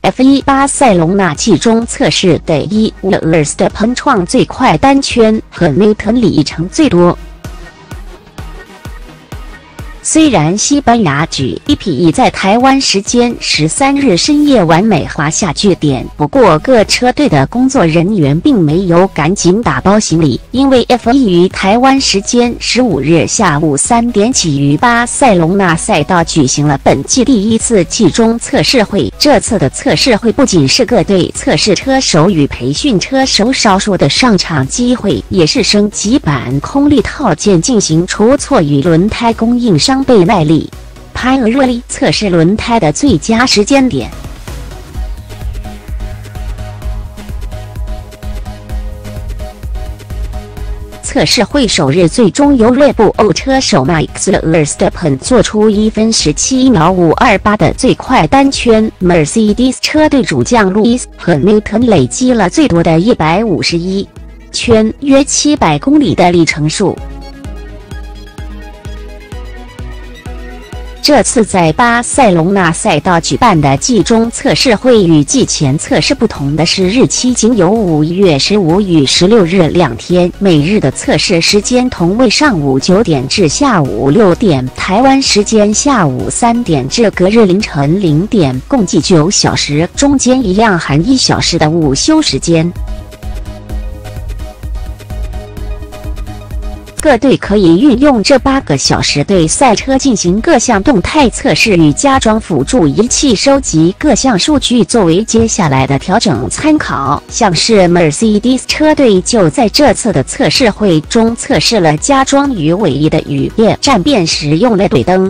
F1巴塞隆纳季中测试的Verstappen创最快单圈和牛顿里程最多。虽然西班牙 GP 已在台湾时间13日深夜完美画下句点，不过各车队的工作人员并没有赶紧打包行李，因为 F1 于台湾时间15日下午3点起于巴塞隆纳赛道举行了本季第一次季中测试会。这次的测试会不仅是各队测试车手与培训车手少数的上场机会，也是升级版空力套件进行出错与轮胎供应商倍耐力Pirelli测试轮胎的最佳时间点。测试会首日最终由锐步车手 Max Verstappen 做出1分17秒528的最快单圈 ，Mercedes 车队主将 Lewis 和 Hamilton 累积了最多的151圈，约700公里的里程数。这次在巴塞隆纳赛道举办的季中测试会与季前测试不同的是，日期仅有5月15与16日2天，每日的测试时间同为上午9点至下午6点，台湾时间下午3点至隔日凌晨0点，共计9小时，中间一样含1小时的午休时间。各队可以运用这8个小时对赛车进行各项动态测试与加装辅助仪器，收集各项数据作为接下来的调整参考。像是 Mercedes 车队就在这次的测试会中测试了加装于尾翼的雨变站便使用的怼灯。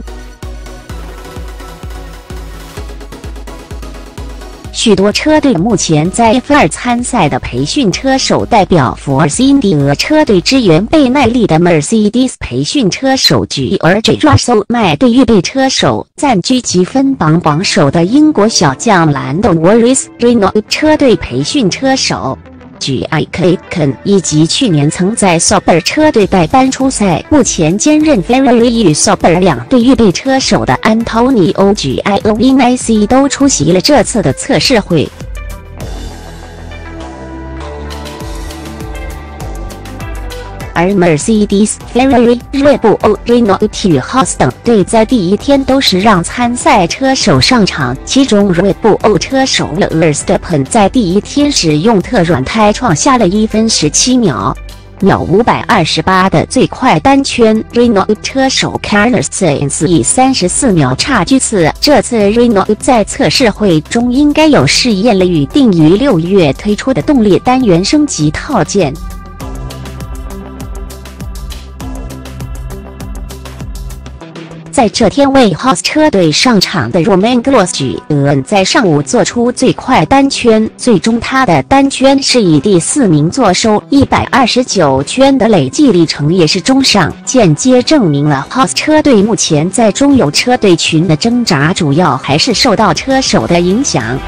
许多车队目前在 F2 参赛的培训车手代表Force India 车队支援倍耐力的 Mercedes 培训车手 George Russell 麦队预备车手，暂居积分榜首的英国小将兰道 Norris Renault 车队培训车手Jack Aitken 以及去年曾在 Sauber 车队代班出赛，目前兼任 Ferrari 与 Sauber 两队预备车手的 Antonio Giovinazzi 都出席了这次的测试会。而 Mercedes、Ferrari、锐步、Renault 与 Haas 等队在第一天都是让参赛车手上场，其中锐步车手 Verstappen 在第一天使用特软胎创下了1分17秒528的最快单圈 ，Renault 车手 Carlos Sainz 以34秒差居次。这次 Renault 在测试会中应该有试验了预定于6月推出的动力单元升级套件。在这天为 Haas 车队上场的 Romain Grosjean 在上午做出最快单圈，最终他的单圈是以第4名坐收129圈的累计里程，也是中上，间接证明了 Haas 车队目前在中游车队群的挣扎主要还是受到车手的影响。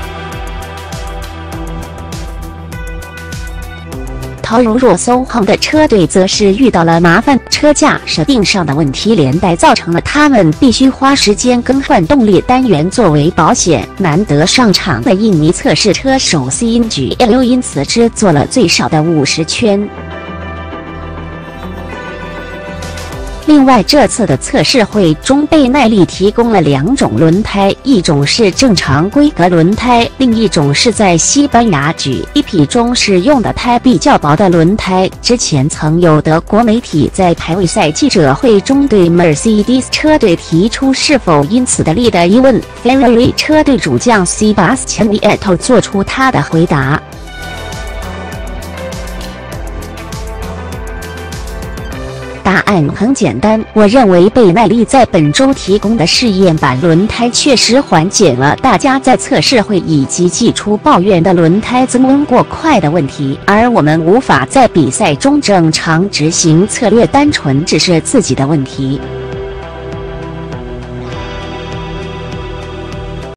陶如若搜航的车队则是遇到了麻烦，车架设定上的问题连带造成了他们必须花时间更换动力单元作为保险。难得上场的印尼测试车手 CNGL 因此只做了最少的50圈。另外，这次的测试会中倍耐力提供了2种轮胎，一种是正常规格轮胎，另一种是在西班牙 GP 中使用的胎比较薄的轮胎。之前曾有德国媒体在排位赛记者会中对 Mercedes 车队提出是否因此的力的疑问， Ferrari 车队主将 Sebastian Vettel 做出他的回答。答案很简单，我认为倍耐力在本周提供的试验版轮胎确实缓解了大家在测试会以及季初抱怨的轮胎增温过快的问题，而我们无法在比赛中正常执行策略，单纯只是自己的问题。